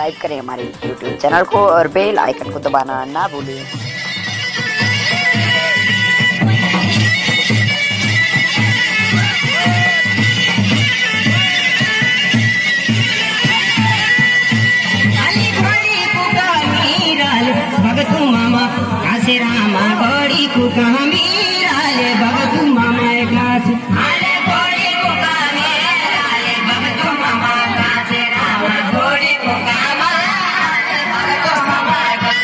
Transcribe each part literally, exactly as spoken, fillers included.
Subscribe करें हमारे YouTube channel को और बेल आइकन को दबाना ना भूलें। भगतू मामा कासे रामा घोड़ी कुका मीराले भगतू मामा कासे आले घोड़ी कुका मीराले भगतू मामा कासे रामा घोड़ी कुका मीराले भगतू मामा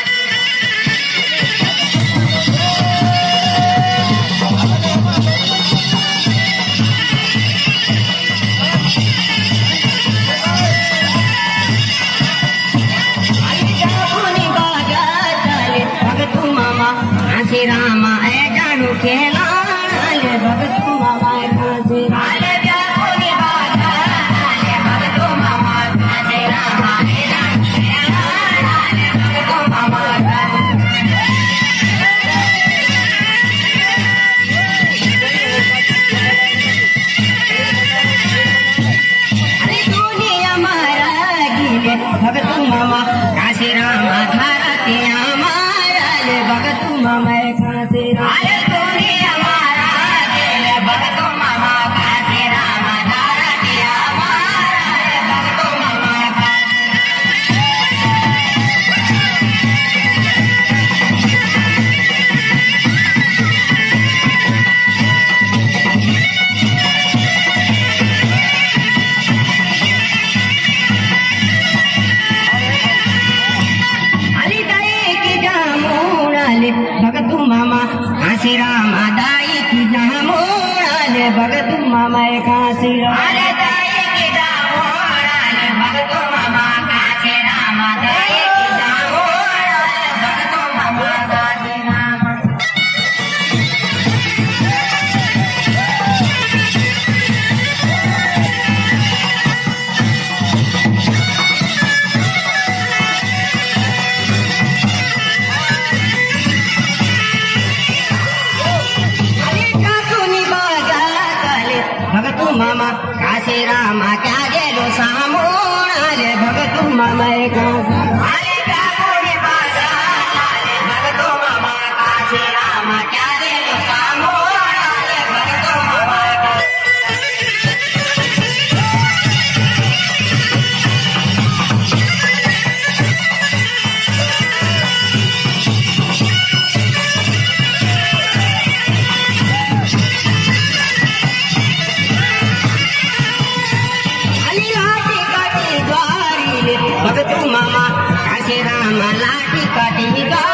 कासे रामा ए जानो खेला ले भगतू मामा कासे आले जानो बाजा ले भगतू मामा कासे रामा ए जानो खेला ले भगतू मामा अरे दुनिया मारा गिले भगतू मामा कासे रामा धारा के भगतू मामा कासे आले दुनिया मारा गिले भगतू मामा कासे रामा धारा के हमारा भगतू मामा भगतू मामा कासे रामा दाई की जामोड़ाले भगतू मामा कासे रामा दाई की जामोड़ाले भगतू मामा कासे रामा दाई की जामोड़ाले भगतू मामा कासे रामा भगतू मामा कासे रामा क्या गेलो सामोड़ाले भगतू मामा कासे आले काकोनी बाजा लाले भगतू मामा कासे रामा क्या गेलो सामोड़ाले भगतू मामा भगतू मामा कासे रामा लाठी काटी